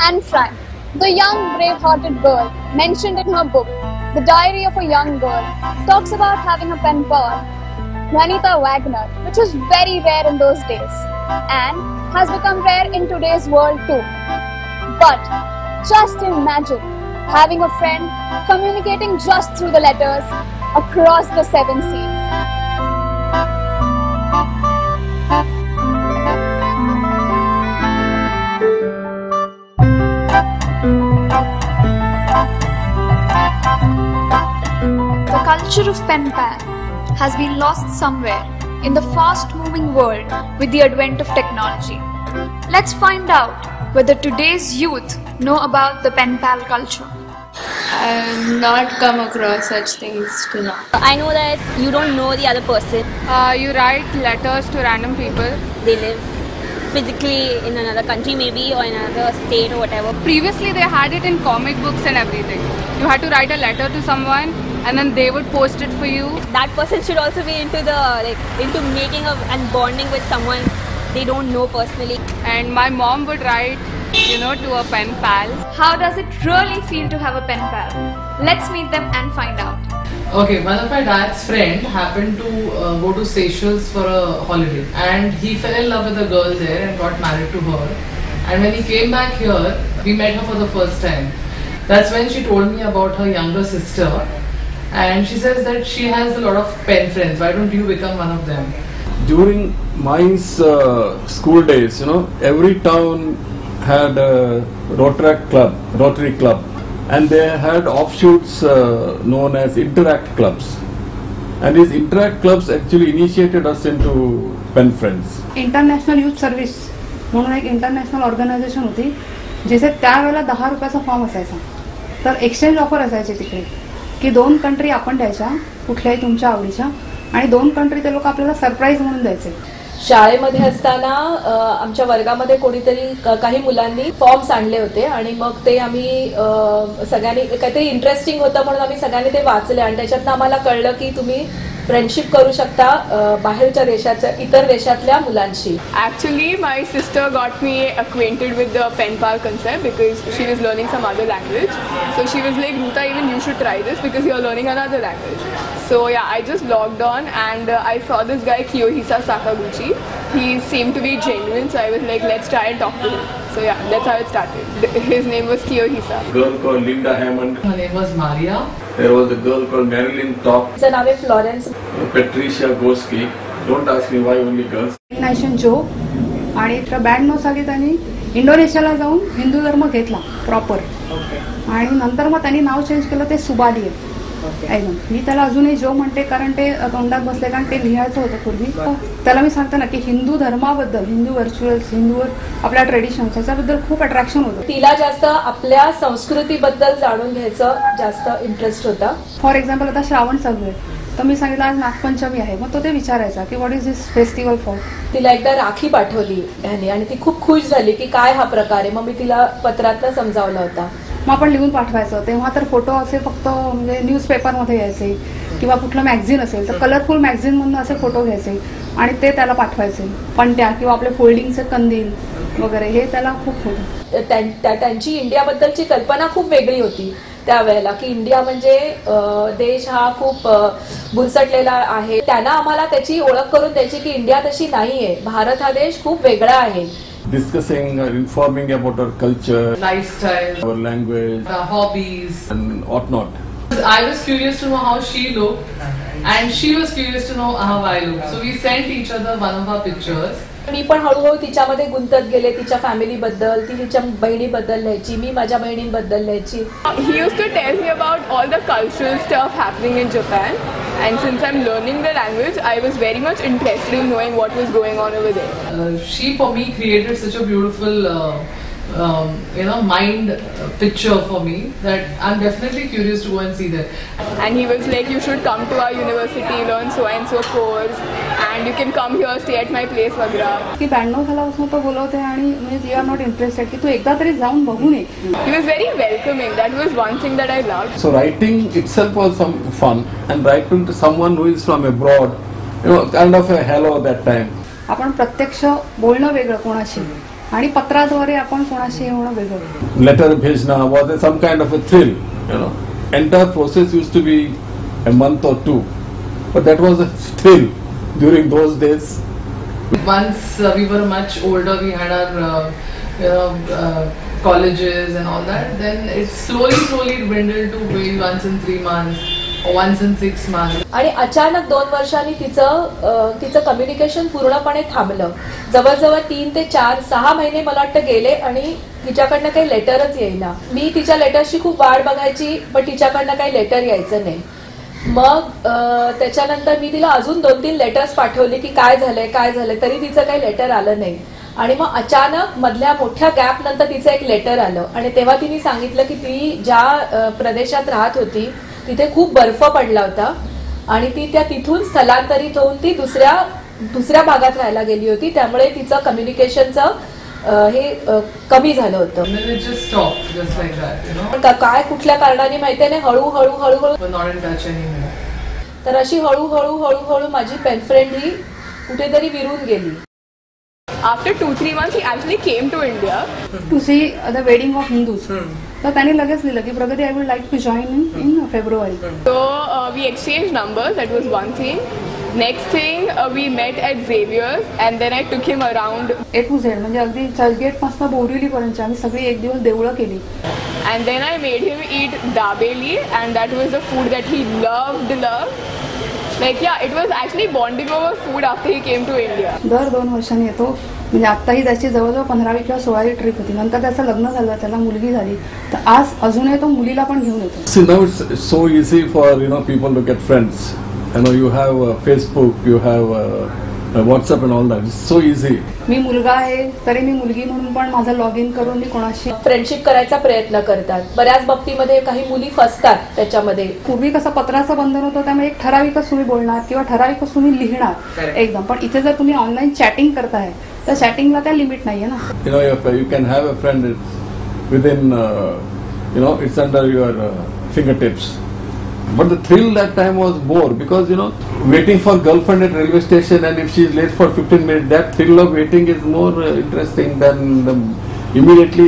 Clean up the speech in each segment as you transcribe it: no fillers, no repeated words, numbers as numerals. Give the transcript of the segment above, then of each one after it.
Anne Frank, the young brave-hearted girl mentioned in her book, The Diary of a Young Girl, talks about having a pen pal, Juanita Wagner, which was very rare in those days and has become rare in today's world too. But just imagine having a friend communicating just through the letters across the 7 seas. The culture of pen pal has been lost somewhere in the fast-moving world with the advent of technology. Let's find out whether today's youth know about the pen pal culture. I have not come across such things till now. I know that you don't know the other person. You write letters to random people. They live physically in another country maybe or in another state or whatever. Previously they had it in comic books and everything. You had to write a letter to someone and then they would post it for you. That person should also be into making and bonding with someone they don't know personally. And my mom would write, to a pen pal. How does it really feel to have a pen pal? Let's meet them and find out. Okay, one of my dad's friend happened to go to Seychelles for a holiday, and he fell in love with a girl there and got married to her. And when he came back here, we met her for the first time. That's when she told me about her younger sister, and she says that she has a lot of pen friends. Why don't you become one of them? During my school days, every town had a Rotary Club, and they had offshoots known as Interact Clubs. And these Interact Clubs actually initiated us into pen friends. International youth service म्हणून एक international organisation होती, जिथे त्यावेळेला 10 रुपयाचा form असायचा. तर exchange offer असायची तिकडे की 2 कंट्री आपण द्यायच्या कुठल्याही तुमच्या आवडीच्या, आणि 2 कंट्री ते लोक आपल्याला सरप्राईज म्हणून द्यायचे. शाळेमध्ये असताना आमच्या वर्गामध्ये कोणीतरी काही मुलांनी फॉर्म्स आणले होते आणि मग ते आम्ही सगळ्यांनी काहीतरी इंटरेस्टिंग होतं म्हणून आम्ही सगळ्यांनी ते वाचले आणि त्याच्यातनं आम्हाला कळलं की तुम्ही फ्रेंडशिप करू शकता बाहेरच्या देशाच्या इतर देशातल्या मुलांशी. Actually, my sister got me acquainted with the pen pal concept because she was learning some other language. So she was like, Ruta, even you should try this because you're learning another language. So yeah, I just logged on and I saw this guy Kiyohisa Sakaguchi. He seemed to be genuine, so I was like, let's try and talk to him. So yeah, that's how it started. His name was Kiyohisa. A girl called Linda Hammond. Her name was Maria. There was a girl called Marilyn Top. तिचं नाव आहे Florence. Patricia Gorski. Don't ask me why only girls. Nation जो आणि 92 साली त्यांनी इंडोनेशियाला जाऊन हिंदू धर्म घेतला प्रॉपर, आणि नंतर मग त्यांनी नाव चेंज केलं, ते सुबादी आहे. मी त्याला अजूनही जो म्हणते कारण ते तोंडात बसले, कारण ते लिहायचं होतं पूर्वी. त्याला मी सांगते ना की हिंदू धर्माबद्दल, हिंदू व्हर्च्युअल्स, हिंदूवर आपल्या ट्रेडिशन्स याच्याबद्दल खूप अट्रॅक्शन होतं. तिला जास्त आपल्या संस्कृतीबद्दल जाणून घ्यायचं जास्त इंटरेस्ट होता. फॉर एक्झाम्पल आता श्रावण चालू आहे, तर मी सांगितलं आज नागपंचमी आहे, मग तो ते विचारायचा की what is this festival for. तिला एकदा राखी पाठवली ह्याने आणि ती खूप खुश झाली की काय हा प्रकार आहे. मग मी तिला पत्रातनं समजावला होता. मग आपण लिहून पाठवायचं. तेव्हा तर फोटो असे फक्त म्हणजे न्यूजपेपरमध्ये यायचे किंवा कुठलं मॅगझिन असेल तर कलरफुल मॅगझिनमधून असे फोटो घ्यायचे आणि ते त्याला पाठवायचे. पणत्या किंवा आपले फोल्डिंगचे कंदील वगैरे हे त्याला खूप होतं. त्यांची इंडियाबद्दलची कल्पना खूप वेगळी होती त्यावेळेला की इंडिया म्हणजे देश हा खूप बुरसटलेला आहे. त्यांना आम्हाला त्याची ओळख करून द्यायची की इंडिया तशी नाहीये, भारत हा देश खूप वेगळा आहे. Discussing or informing about our culture, Lifestyle, our language, our hobbies, and whatnot. I was curious to know how she looked, and she was curious to know how I looked. So we sent each other one of our pictures. मी पण हळूहळू तिच्यामध्ये गुंतत गेले. तिच्या फॅमिलीबद्दल, ती तिच्या बहिणीबद्दल लिहायची, मी माझ्या बहिणींबद्दल लिहायची. He used to tell me about all the cultural stuff happening in Japan, and since I'm learning the language, I was very much interested in knowing what was going on over there. She for me created such a beautiful mind picture for me that I'm definitely curious to go and see that. And he was like, you should come to our university, learn so and so course, and you can come here, stay at my place वगैरे. की 92 सालापासून तो बोलवते आणि म्हणजे you are not interested की तू एकदा तरी जाऊन बघून ये. He was very welcoming. That was one thing that I loved. So writing itself was some fun, and writing to someone who is from abroad, kind of a hello that time. आपण प्रत्यक्ष बोलणं वेगळं कोणाशी, आणि पत्राद्वारे आपण कोणाशी होणं वेगळं. Letter bhejna was some kind of a thrill, you know. Entire process used to be a month or two, but that was a thrill during those days. Once we were much older, we had our colleges and all that. Then it slowly dwindled to maybe once in 3 months or once in 6 months. आणि अचानक 2 वर्षांनी तिचं communication पूर्णपणे थांबलं. जवळजवळ 3 ते 4-6 महिने मला वाटतं गेले आणि तिच्याकडनं काही लेटरच येईना. मी तिच्या लेटरची खूप वाट बघायची, पण तिच्याकडनं काही लेटर यायचं नाही. मग त्याच्यानंतर मी तिला अजून 2-3 लेटर्स पाठवले की काय झालंय, तरी तिचं काही लेटर आलं नाही. आणि मग अचानक मधल्या मोठ्या गॅप नंतर तिचं एक लेटर आलं आणि तेव्हा तिने सांगितलं की ती ज्या प्रदेशात राहत होती तिथे खूप बर्फ पडला होता आणि ती तिथून स्थलांतरित होऊन ती दुसऱ्या भागात राहायला गेली होती, त्यामुळे तिचं कम्युनिकेशनचं हे कमी झालं होतं. काय कुठल्या कारणाने माहितीये ना, हळूहळू तर अशी हळूहळू माझी पेन फ्रेंड ही कुठेतरी विरून गेली. After 2-3 months, he actually came to India to see the wedding of Hindus. तर त्याने लगेच लिहिलं की Pragati, I would like to join in February. So we exchanged numbers. That was one thing. Next thing, we met at Xavier's, and then I took him around A to Z, म्हणजे अगदी चर्चगेट पासून बोरिवली पर्यंत आम्ही सगळी एक दिवस देवळं केली. and then I made him eat dabeli, and that was the food that he loved. Like yeah, it was actually bonding over food after he came to India. दर 2 वर्षांनी येतो. म्हणजे आत्ताही त्याची जवळजवळ 15वी किंवा 16वी ट्रिप होती. नंतर त्याचं लग्न झालं, त्याला मुलगी झाली, तर आज अजूनही तो मुलीला पण घेऊन येतो. See, now it's so easy for people to get friends. You have Facebook, you have WhatsApp and all that. It's so easy. मी मुलगा आहे तरी मी मुलगी म्हणून पण माझं लॉग इन करून मी कोणाशी फ्रेंडशिप करायचा प्रयत्न करतात. बऱ्याच बाबतीमध्ये काही मुली फसतात त्याच्यामध्ये. पूर्वी कसं पत्राचं बंधन होतं, त्यामुळे एक ठराविकच तुम्ही बोलणार किंवा ठराविकच तुम्ही लिहिणार एकदम. पण इथे जर तुम्ही ऑनलाईन चॅटिंग करताय तर चॅटिंगला त्या लिमिट नाहीये ना. You can have a friend within it's under your fingertips. But the thrill that time was more because waiting for girlfriend at railway station, and if she is late for 15 minutes, that thrill of waiting is more interesting than immediately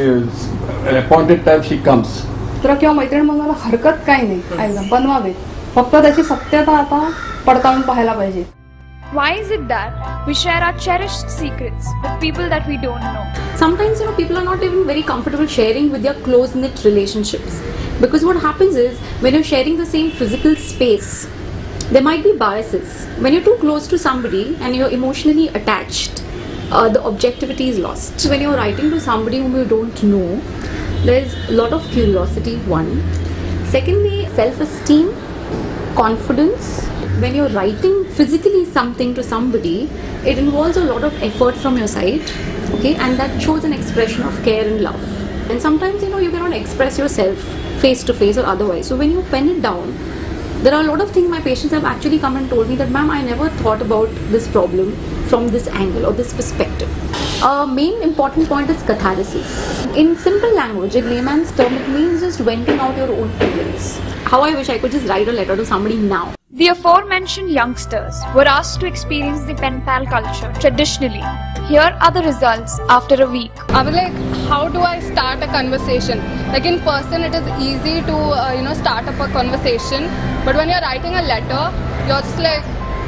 appointed time she comes. तर किंवा मैत्रीण बनवायला हरकत काही नाही, एकदम बनवावे, फक्त त्याची सत्यता आता पडताळून पाहायला पाहिजे. Why is it that we share our cherished secrets with people that we don't know? Sometimes, people are not even very comfortable sharing with their close-knit relationships. Because what happens is, when you're sharing the same physical space, there might be biases. When you're too close to somebody and you're emotionally attached, the objectivity is lost. So when you're writing to somebody whom you don't know, there's a lot of curiosity, one. Secondly, self-esteem, confidence. When you're writing physically something to somebody, it involves a lot of effort from your side, okay, and that shows an expression of care and love. And sometimes, you cannot express yourself face to face or otherwise. So when you pen it down, there are a lot of things my patients have actually come and told me that, ma'am, I never thought about this problem from this angle or this perspective. Main important point is catharsis. In simple language, in layman's term, it means just venting out your own feelings. How I wish I could just write a letter to somebody now. The aforementioned youngsters were asked to experience the pen pal culture traditionally. Here are the results after a week. I was like, how do I start a conversation? Like in person, it is easy to start up a conversation. But when you're writing a letter, you're just like,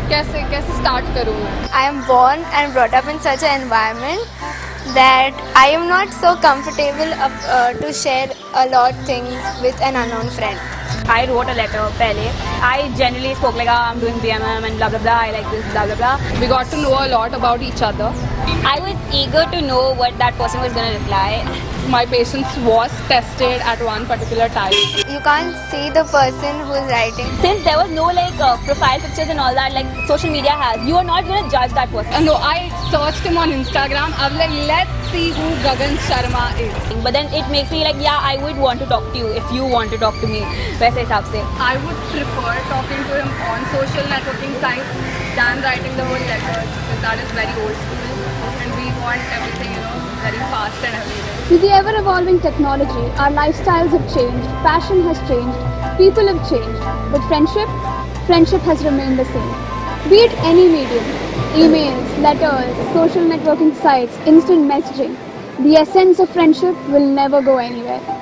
कैसे start करूँ? I am born and brought up in such an environment that I am not so comfortable to share a lot things with an unknown friend. I wrote a letter pehle. I generally spoke like, I'm doing BMM and blah blah blah, I like this, blah blah blah. We got to know a lot about each other. I was eager to know what that person was going to reply. My patience was tested at one particular time. You can't see the person who's writing. Since there was no profile pictures and all that like social media has, you are not going to judge that person. No, I searched him on Instagram. I was like, let's see who Gagan Sharma is. But then it makes me like, yeah, I would want to talk to you if you want to talk to me. वैसे हिसाब से. I would prefer talking to him on social networking sites than writing the whole letter, because that is very old school and we want everything, very fast and everything. With the ever-evolving technology, our lifestyles have changed, fashion has changed, people have changed, but friendship has remained the same. Be it any medium, emails, letters, social networking sites, instant messaging, the essence of friendship will never go anywhere.